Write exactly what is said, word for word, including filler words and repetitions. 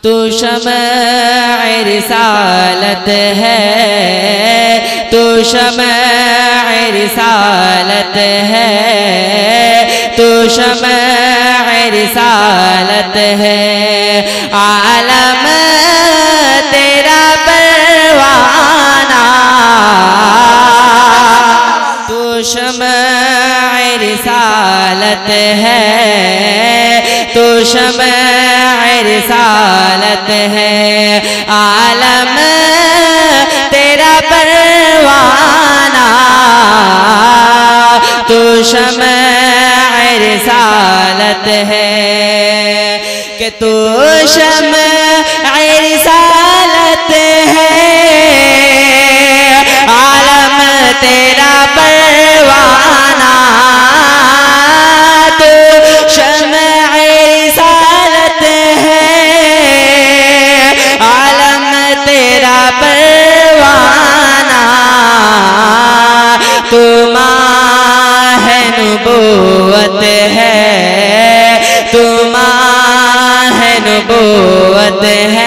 तू शम्अ रिसालत है, तू शम्अ रिसालत है, तू शम्अ रिसालत है। आलम तेरा परवाना, तू शम्अ रिसालत है, तू शम्अ रिसालत है। आलम तेरा परवाना, तू शम्अ रिसालत है। कि तू शम्अ रिसालत है, आलम तेरा परवाना, तू शम्अ रिसालत है, आलम तेरा परवाना। तू माह नबूवत है, तू माह नबूवत है,